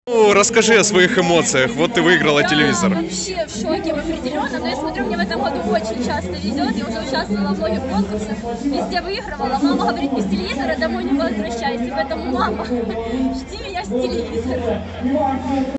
Ну, расскажи о своих эмоциях. Вот ты выиграла телевизор. Вообще в шоке определенно, но я смотрю, мне в этом году очень часто везет. Я уже участвовала в многих конкурсах, везде выигрывала. Мама говорит, без телевизора домой не возвращайся, поэтому, мама, жди меня с телевизором.